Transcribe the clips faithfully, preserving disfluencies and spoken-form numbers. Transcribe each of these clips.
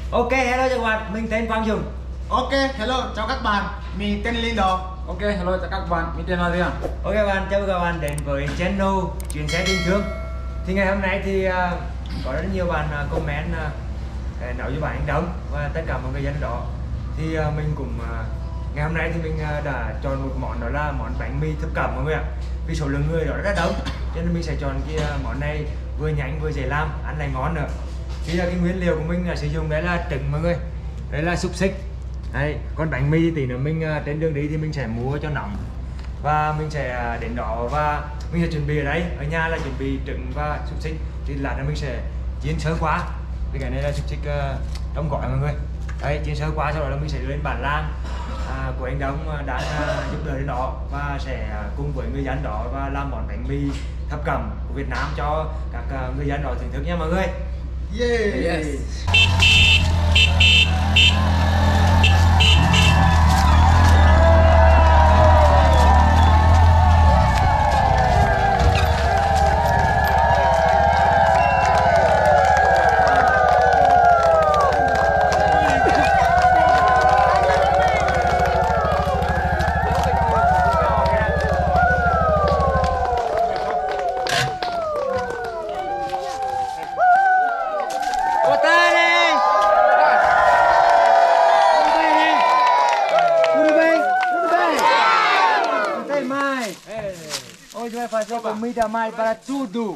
Ok, hello chào các bạn, mình tên Quang Dũng. Ok, hello, chào các bạn, mình tên Linh Đồ. Ok, hello chào các bạn, mình tên Adrian. Ok các bạn, chào các bạn đến với channel Chuyến Xe Tình Thương. Thì ngày hôm nay thì uh, có rất nhiều bạn uh, comment uh, nói với bạn anh Đông và tất cả mọi người dân đó. Thì uh, mình cũng uh, ngày hôm nay thì mình uh, đã chọn một món, đó là món bánh mì thập cẩm mọi người ạ. Vì số lượng người đó rất là đông, cho nên mình sẽ chọn cái uh, món này vừa nhanh vừa dễ làm, ăn lại ngon nữa. Thì là cái nguyên liệu của mình là sử dụng đấy là trứng mọi người, đấy là xúc xích. Đấy, còn bánh mì thì nữa mình uh, trên đường đi thì mình sẽ mua cho nóng và mình sẽ uh, đến đó và mình sẽ chuẩn bị ở đây, ở nhà là chuẩn bị trứng và xúc xích, thì lát nữa mình sẽ chiên sơ qua. Thì cái này là xúc xích uh, đóng gói mọi người. Đấy, chiên sơ qua sau đó là mình sẽ đưa lên bản lang uh, của anh Đông uh, đang uh, giúp đỡ đến đó và sẽ uh, cùng với người dân đó và làm món bánh mì thập cẩm của Việt Nam cho các uh, người dân đó thưởng thức nha mọi người. Yeah. Yes. Hoje vai fazer comida mais para tudo.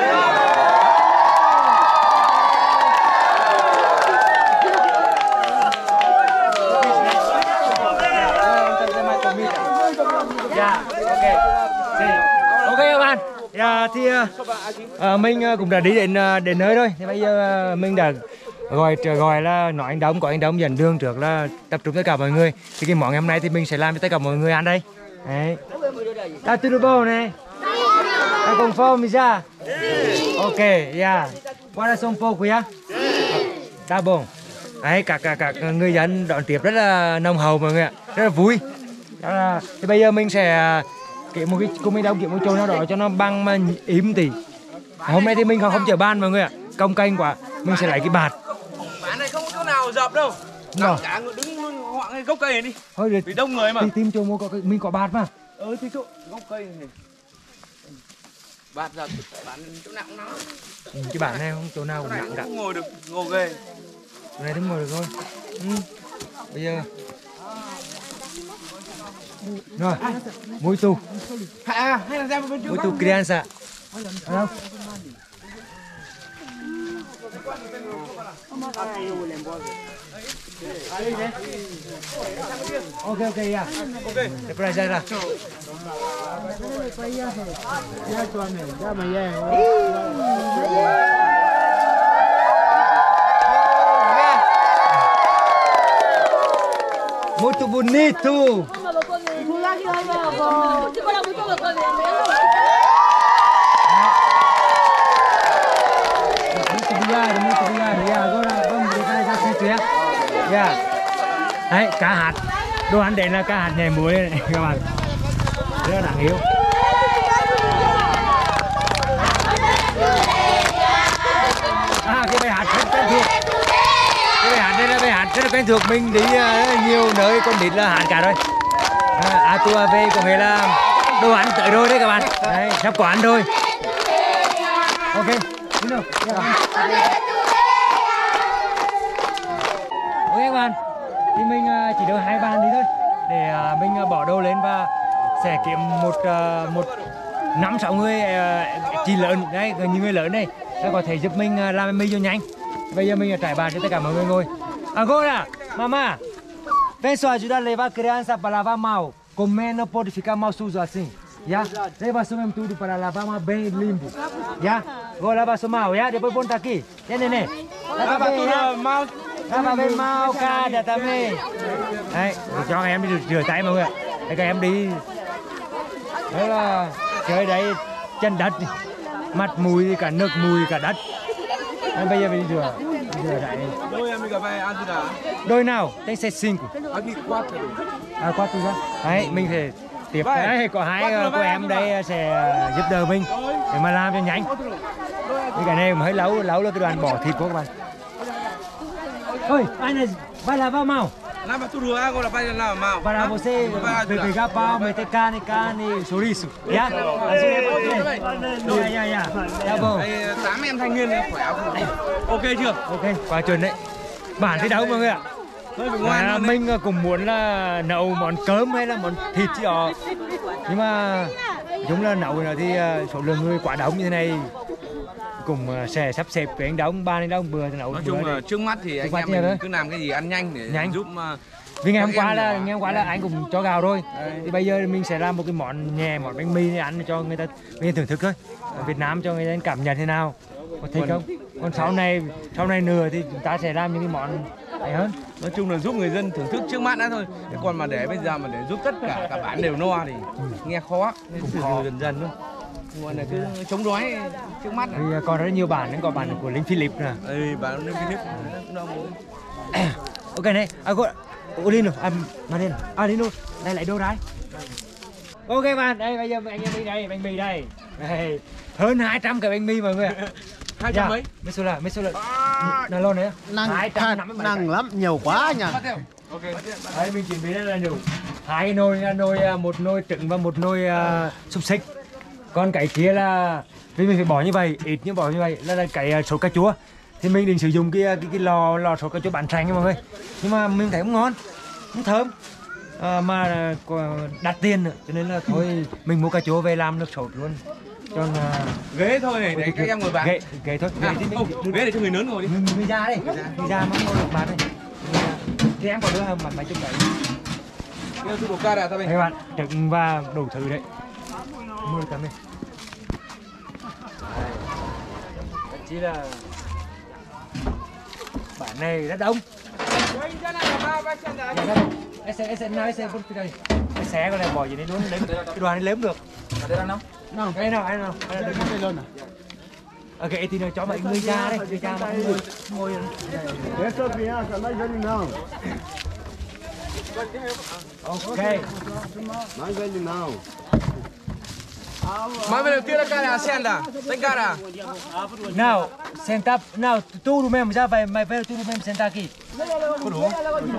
Dạ, ok. Ok các bạn. Dạ thì uh, mình uh, cũng đã đi đến uh, đến nơi rồi. Thì bây giờ uh, mình đã gọi gọi là nói anh Đông, có anh Đông dẫn đường trước là tập trung tất cả mọi người. Thì cái món ngày hôm nay thì mình sẽ làm cho tất cả mọi người ăn đây. Đấy. Tá tudo bom, né? Tá com fome já? Ok, yeah. Guarda só um pouco, yeah? Tá bom. Đấy, các, các, các người dân đón tiếp rất là nồng hậu mọi người ạ, rất là vui. Đó là, thì bây giờ mình sẽ kiếm một cái, cùng mình đâu kiếm một chỗ nào đó cho nó băng mà im tí. Hôm nay thì mình không, không chở ban mọi người ạ, công kênh quá, mình sẽ lấy cái bạt. Bán này không có chỗ nào dập đâu. Tất cả người đứng hoạng cái gốc cây này đi. Thôi để vì đông người mà. Đi tìm chỗ mua có mình có bạt mà. Ừ thì chỗ gốc cây này. Bạt dập bán chỗ nào cũng nắng. Ừ, cái bản này không chỗ nào cũng nặng cả. Không ngồi được, ngồi ghê. Chỗ này đứng ngồi được thôi. Ừ. Bây giờ rồi, muito. À, hay là ra bên chỗ Muito criança. Đâu? Ok ok ya. Ok. Để pra ra ra. Muito bonito. Muito obrigado, muito obrigado. E agora vamos brincar exercício, yeah? Yeah. Đấy, cá hạt. Đồ ăn đến là cá hạt nhảy muối này các bạn. Rất là đáng yêu. À, cái bài hát rất quen thuộc. Cái bài hát đây là bài hát rất là quen thuộc. Mình đi rất là nhiều nơi con đít là hát cả rồi. À, à tua về có nghĩa là đồ ăn tới rồi đấy các bạn. Đấy, sắp có ăn rồi. Ok. Đi nào. Ok các bạn, thì mình chỉ đưa hai bàn đi thôi để mình bỏ đồ lên và sẽ kiếm một một năm sáu người chị lớn đấy, những người lớn này sẽ có thể giúp mình làm bánh mì cho nhanh. Bây giờ mình trải bàn cho tất cả mọi người ngồi. Agora, mamá, vem só ajudar a levar a criança para lavar mal. Comer não pode ficar mal sujo assim. Já? Leva só mesmo tudo para lavar mais bem limpo. Já? Vou lavar só mal, já? Depois ponta aqui. Já, neném? Lava tudo mal. Lava bem mal, cada também. Đấy, để cho các em đi rửa tay mọi người ạ. Để các em đi. Đó là chơi đấy chân đất, mặt mùi cả nước mùi cả đất. Nên bây giờ mình đi rửa, rửa lại. Đôi em gặp ai ăn gì đã? Đôi nào? Tem sẽ cinco. Aqui quatro. À quatro ra. Đấy, mình sẽ tiếp đấy, có hai cô em đây sẽ giúp đỡ mình để mà làm cho nhanh. Cái này cũng hơi lâu, lâu là cái đoàn bỏ thịt của các bạn. Oi, Ana, vai lavar a mão. Lava tudo agora vai lavar mal. Para você pegar pau, meter carne, carne, chouriço. Já? Dạ, dạ, dạ. Dạ vâng. Tám em thanh niên khỏe không? Ok chưa? Ok, quá chuẩn đấy. Bạn thấy đâu mọi người ạ? À, mình cũng muốn là nấu món cơm hay là món thịt chứ đó. Nhưng mà chúng là nấu thì số lượng người quá đông như thế này cũng sẽ sắp xếp với anh Đông, ba anh Đông bữa nấu. Nói chung là trước mắt thì anh em mình cứ làm cái gì ăn nhanh để nhanh. giúp vì ngày hôm qua là ngày hôm qua là anh cũng cho gạo rồi. Thì bây giờ mình sẽ làm một cái món nhẹ, món bánh mì để ăn cho người ta người ta thưởng thức thôi. Ở Việt Nam cho người ta cảm nhận thế nào, có thích không? Còn sau này sau này nữa thì chúng ta sẽ làm những cái món hay hơn. Nói chung là giúp người dân thưởng thức trước mắt đã thôi. Thế còn mà để bây giờ mà để giúp tất cả cả bản đều no thì nghe khó, nên cũng khó dần dần thôi. Ngoài này cứ chống đói trước mắt. Thì còn rất nhiều bản, nên có bản của Linh Philip nè. Ừ, bản Linh Philip đông. Ok này, à cô, cô Linh rồi, à mà Linh, à Linh rồi, đây lại đâu đấy? Ok bạn, đây bây giờ anh em đi đây, bánh mì đây, đây hơn hai trăm cái bánh mì mọi người ạ. Hai trăm mấy? Mấy số là mấy số là là lon đấy. Năng năng lắm, nhiều quá nhỉ. Ok. Đấy mình chuẩn bị đây là đủ hai nồi, nồi một nồi trứng và một nồi uh, xúc xích. Còn cái kia là vì mình phải bỏ như vậy, ít như bỏ như vậy là, là cái sốt cà chua. Thì mình định sử dụng cái cái, cái lò lò sốt cà chua bán sành nha mọi người. Nhưng mà mình thấy không ngon, không thơm. À, mà đắt tiền nữa, cho nên là thôi mình mua cà chua về làm nước sốt luôn. Cho uh, ghế thôi để cái, các em ngồi bàn. Ghế, ghế thôi. À, ghế, thì không, mình, ghế để cho người lớn ngồi đi. Người, người già đây, người già mà ngồi được bàn này. Thì em có đưa mặt máy chung đấy. Cái thứ đồ ca đã ta bên. Các bạn, trứng và đủ thứ đấy. Mua được cả mình. Chỉ là bản này rất đông. Em sẽ em sẽ nói xem phút đây. Cái xé con này bỏ gì đấy luôn lấy cái đoàn này lấy được. Ở đây ăn không? Nào, Cái nào anh nào. đây đây luôn à? Ok thì nó cho mọi người ra đây, người ra mà ngồi ngồi. Eso bien, que no hay não. Ok. Não vende não. Mas meu tira cara senta. Tem cara. Nào, senta, nào tu do mesmo, já vai, vai ver tu do mesmo sentar aqui. Có đủ không?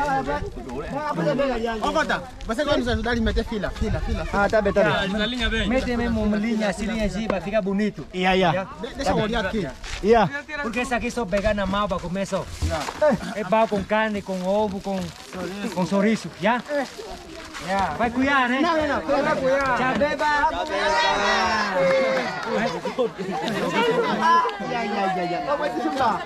Ó, conta. Você vai nos ajudar a meter fila, fila, fila. Ah, tá bem, tá bem. Mete mesmo uma linha assim, linha assim, vai ficar bonito. Iya, iya. Deixa eu olhar aqui. Iya. Porque esse aqui só pegar na mão para comer só. É pão com carne, com ovo, com com chouriço, já? Yeah. Vai cuidar, né? Não, não, não. Vai cuidar. Já beba. Ya, ya, ya, ya. Không phải chúng ta.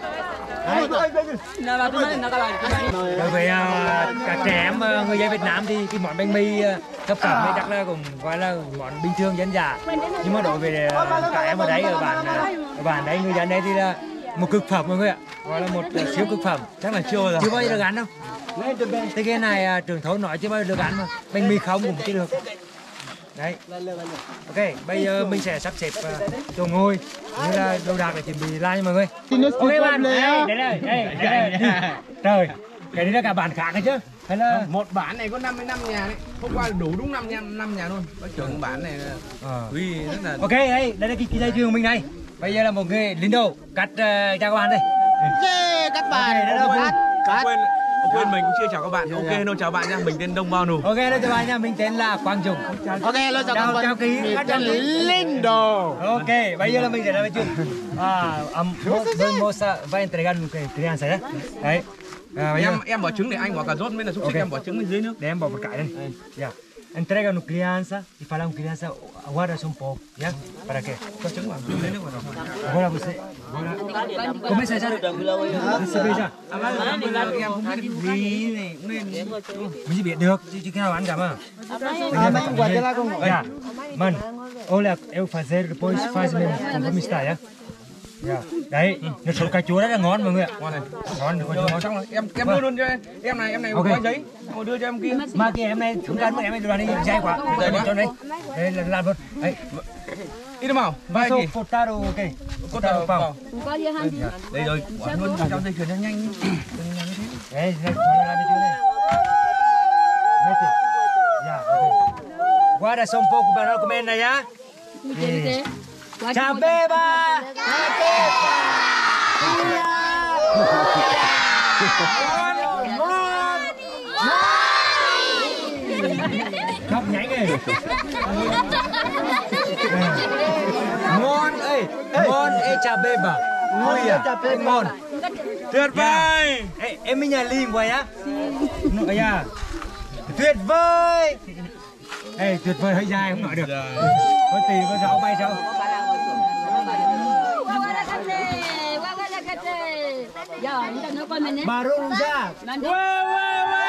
Đối với uh, các trẻ em uh, người dân Việt Nam thì cái món bánh mì uh, thập cẩm thì chắc là cũng gọi là món bình thường dân dã. Nhưng mà đối với uh, các em ở đấy ở bản uh, ở bản đấy người dân đấy thì là một cực phẩm mọi người ạ, gọi là một uh, siêu cực phẩm. Chắc là chưa rồi. Chưa bao giờ được ăn đâu. Thế cái này uh, trưởng thôn nói chưa bao giờ được ăn mà bánh mì không cũng chưa được. Đấy. Ok, bây giờ mình sẽ sắp xếp uh, chỗ ngồi như là đồ đạc để chuẩn bị like nha mọi người. Ok bạn, đây đây đây đây đây. Trời, cái này là cả bản khác đấy chứ. Hay là Một bản này có năm mươi lăm nhà đấy. Hôm qua đủ đúng năm nhà, năm nhà luôn. Bác trưởng bản này là ờ. Uy rất là. Ok, đây, đây là cái cái dây chuyền của mình này. Bây giờ là một người Lindo cắt uh, chào các bạn đây. Yeah, các bạn. Okay, đó là Cắt. Quên, quên mình cũng chưa chào các bạn. Ok, hello chào bạn nha. Mình tên Đông Bao Nù. Ok, đây chào bạn nha. Mình tên là Quang Dũng. Ok, hello chào các bạn. Chào ký. Mình tên Lindo. Ok, bây giờ là mình sẽ làm chuyện. À, um, Mosa vai entregar một cái criança đấy. Đấy. À, bây giờ Em em bỏ trứng để anh bỏ cà rốt với là xúc xích Ok. em bỏ trứng bên dưới nước. để em bỏ một cái đây. Yeah. Entrega no criança e fala um criança aguarda só um pouco, yeah? Para quê? Cho trứng vào dưới nước vào rồi. Agora você, agora começa já. Receber já. Em không biết gì này cũng nên. Mình chỉ biết được, chứ chứ cái nào ăn cả mà. Ah, mas guarda lá com. Yeah. Mano, olha, eu fazer depois faz mesmo, como está, yeah? Yeah. Đấy, nó sốt cà chua rất là ngon mọi người ạ. Ngon này. Ngon, ngon, Rồi ngon. xong rồi, em em đưa luôn cho em. Em này em này Ok. có giấy, rồi đưa cho em kia. Mà kia em này không cần mà em này đồ đi dai quá. Dai quá. Cho đây. Đây là làm luôn. Đấy. Ít màu, vai Vai gì? so cortar o quê? Cốt đầu vào. Có gì không? Đây rồi, bỏ luôn trong dây chuyền cho nhanh. Đừng nhanh như thế. Đấy, đây, cho làm cái chỗ này. Mete. Ya, ok. Guarda só um pouco para não comer, né, já? Chá beba! Chá beba! Khóc nhảy kìa. Ngon ơi, ngon ê chà bê bà. Vui à? Ngon. Tuyệt vời. Ê, em mới nhà liền quay á. Ây da. Tuyệt vời. Ê, tuyệt vời hơi dài không nói được. Có tì có rau bay sao? Baru ra. Quê quê quê.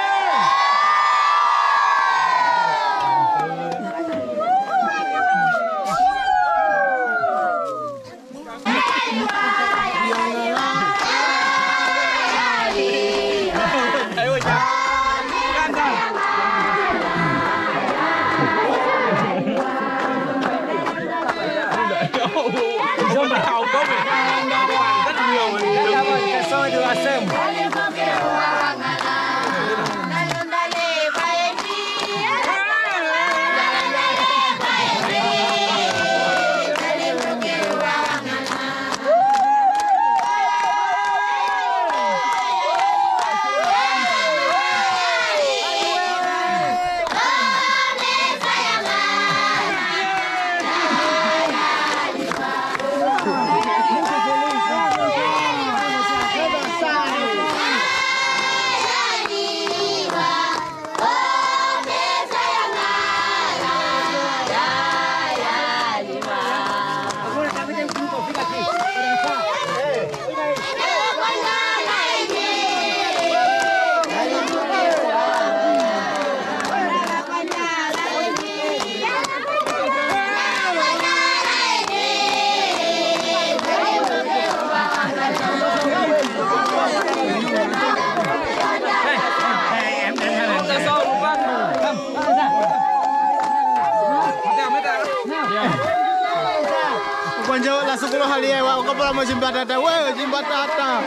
Kwanza la sukulu hali ya wao kabla mjimbatata wewe jimbatata.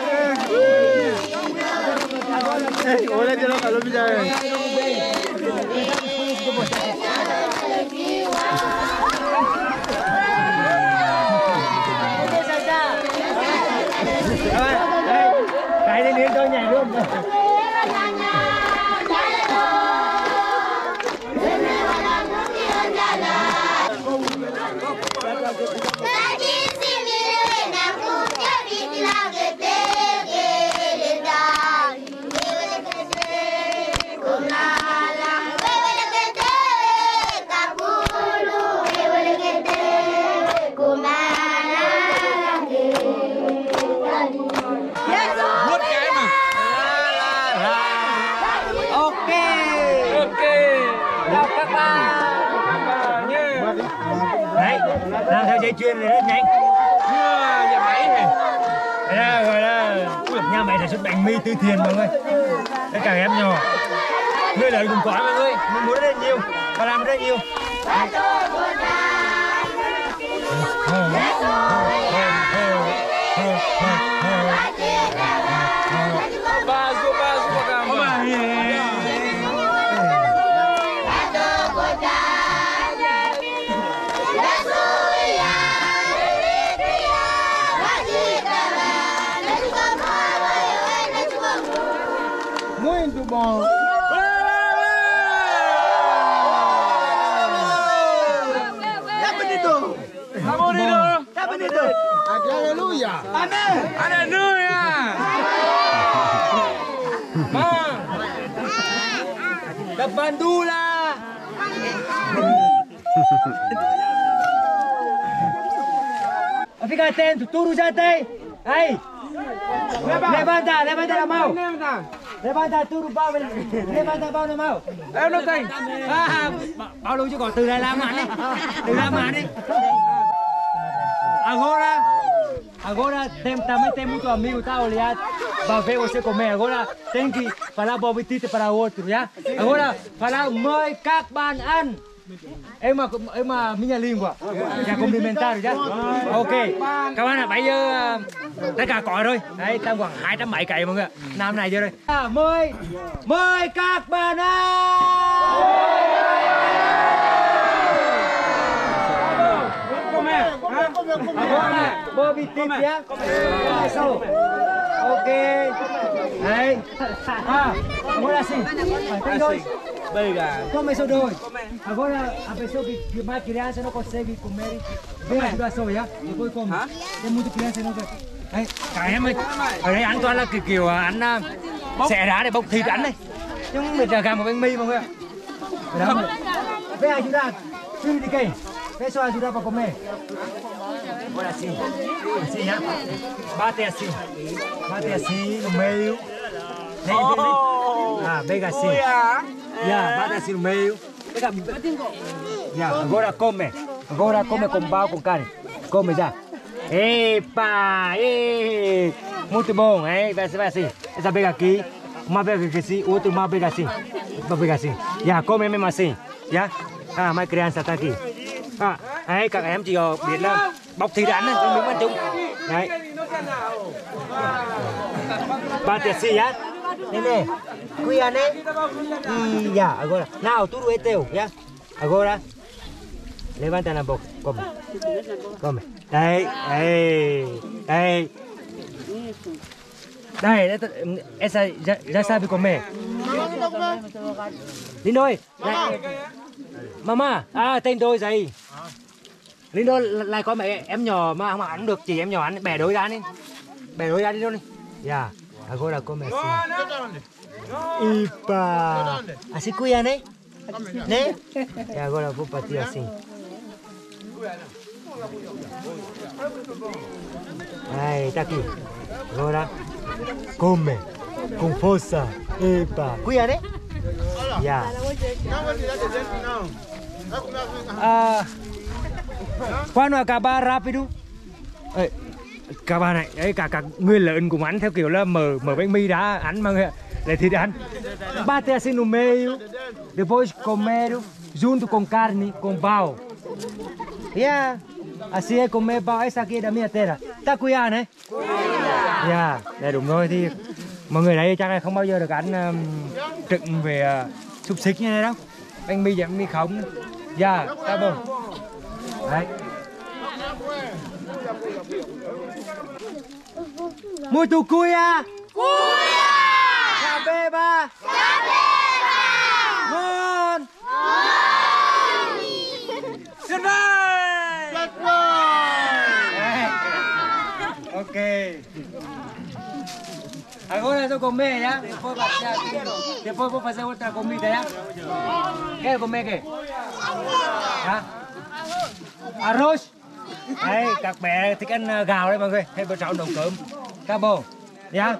Eh, wala jelo kalau bicara. Cái này đến tôi nhảy luôn. Làm theo dây chuyền này rất nhanh. Nhà máy này. Đây là gọi là nhà máy sản xuất bánh mì từ thiện mọi người. Tất cả em nhỏ, người lớn cũng có mọi người. Mình muốn rất nhiều và làm rất nhiều. Basu basu kama. Muito bom. Tá bonito. Tá bonito. Tá bonito. Aleluia. Amém. Aleluia. Bom. Bandula. Fica atento, tudo já tem. Aí. Levanta, levanta a mão. Levanta tudo bao, levanta bao na mão. Em nó thành. À, bao luôn chứ còn từ đây làm màn đi. Từ làm màn đi. Agora, agora tem, também tem muito amigo tá olhar para ver você comer. Agora tem que falar bom apetite para outro, já? Agora falar mời các bạn ăn. Em mà em mà minha língua. Và complimentar já. Ok. Các bạn ạ, bây giờ tất cả có rồi. Đấy, tầm khoảng hai trăm mấy cây mọi người. Nam này chưa đây. À, mời mời các bạn ăn. Agora, bom apetite, já? Começou. ok. Đấy. Ah, agora sim. Tem dois. Obrigado. Come só dois. Agora a pessoa que, que mais criança não consegue comer, vem ajudar só, já? Depois come. Tem muita criança não quer. Đấy, cả em ơi, ở đây ăn toàn là kiểu, kiểu ăn xẻ đá để bốc thịt ăn này. Chứ không được gà một bánh mì mọi người ạ. Ở đó, vem ajudar, filho de quem? Vem só ajudar para comer. Agora assim, assim, né? Bate assim, bate assim no meio. Vem, vem, vem. Ah, pega assim. Já, bate assim no meio. Pega. Já, agora come. Agora come com pão, com carne. Come já. Epa! Ei! Muito bom, hein? Vai, vai assim. Essa pega aqui. Uma pega aqui assim, outro uma pega assim. Uma pega assim. Já, come mesmo assim. Já? À, mấy criança tá aqui. À, ấy, các em chỉ có biết là bóc thịt ăn thôi, miếng bánh chung. Đấy. Ba tiệt xì á. Nè nè. Cuia nè. Y ya, agora. Nào, tudo é teu, já? Agora. Levanta na boca, come. Come. Đây, đây, đây. Đây, essa já, já sabe comer. Lindo ơi, này. Mama, à tên đôi giày. Lindo lại có mẹ em nhỏ mà không ăn được, chỉ em nhỏ ăn, bẻ đôi ra đi. Bẻ đôi ra đi đâu đi. Dạ, agora come assim. Ipa. Assim cuia, né? Né? E agora vou partir assim. Aí, tá aqui. Agora come com força. Epa. Cuia, né? Yeah. À, quando acabar rápido. Ê, các bạn này, đấy cả cả người lớn cũng ăn theo kiểu là mở mở bánh mì đã ăn mà người lại thịt ăn. Bate assim no meio, depois comer junto com carne, com pão. Yeah. Assim é comer pão. Essa aqui é da minha terra. Ta cuia này. Yeah, đây đúng rồi thì mọi người đấy chắc là không bao giờ được ăn um, trứng về uh, xúc xích như này đâu. Bánh mì bánh mì không. Dạ, ta bông. Đấy. Muito cuia. Cuia. Cabeba. Cabeba. Ngon. Ngon. Tuyệt vời. Tuyệt vời. Ok. Agora eu comer, ya. Depois baixar aqui. Depois vou fazer outra comida, ya. Quer comer quê? Hả? Arroz. Đây, các bé thích ăn gạo đấy mọi người. Hay bữa sau nấu cơm. Cabo. Ya.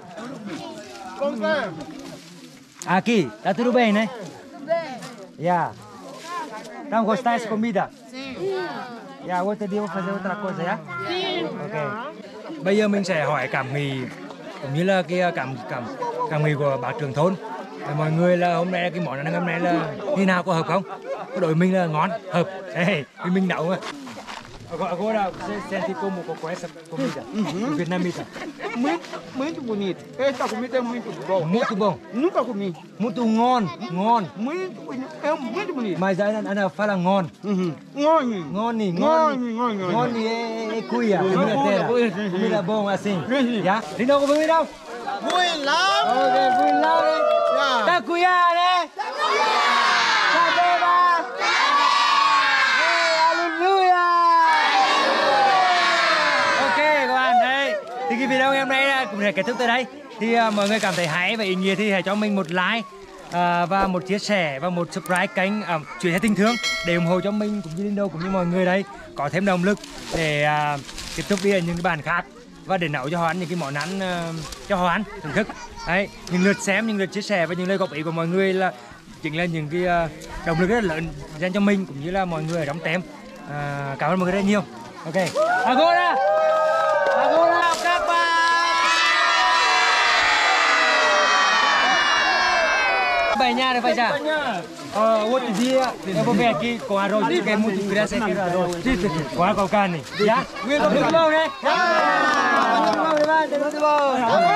Aqui, tá tudo bem, né? Ya. Não gostar dessa comida? Sim. Ya, outro dia vou fazer outra coisa, ya? Ok. Bây giờ mình sẽ hỏi cảm nghĩ cũng như là cái cảm cảm cảm nghĩ của bác trưởng thôn. Và mọi người là hôm nay cái món ăn hôm nay là như nào, có hợp không? Có đội mình là ngon, hợp. Hey, vì mình nấu mà. Agora você sente como com essa comida? Uhum. Vietnamita. Muito, muito bonito. Essa comida é muito boa. Muito bom. Nunca comi. Muito ngon, ngon. Muito bonito. É muito bonito. Mas aí Ana fala ngon. Uhum. Ngon. Ngon, ngon. Ngon, ngon, ngon. Ngon é, é cuia, comida terra. Comida bom assim. Já? Đi đâu có vui đâu? Vui lắm. Ok, vui lắm đi. Yeah. Ta cuia đấy. Ta cuia. Ta beba. Thì cái video ngày hôm nay cũng sẽ kết thúc tới đây. Thì uh, mọi người cảm thấy hay và ý nghĩa thì hãy cho mình một like uh, và một chia sẻ và một subscribe kênh uh, Chuyện Xe Tình Thương để ủng hộ cho mình cũng như Lindo cũng như mọi người đây có thêm động lực để uh, tiếp tục đi ở những cái bàn khác và để nấu cho họ ăn những cái món ăn uh, cho họ ăn thưởng thức. Đấy, những lượt xem, những lượt chia sẻ và những lời góp ý của mọi người là chính là những cái uh, động lực rất là lớn dành cho mình cũng như là mọi người ở trong tem. Uh, cảm ơn mọi người rất nhiều. Ok. Agora. Agora các bạn. Bài nha được phải chả? Ờ, outro dia eu vou ver aqui com arroz, porque é muito graça aqui com arroz. Com água com carne. Já? Muito bom, né? Muito bom, muito bom.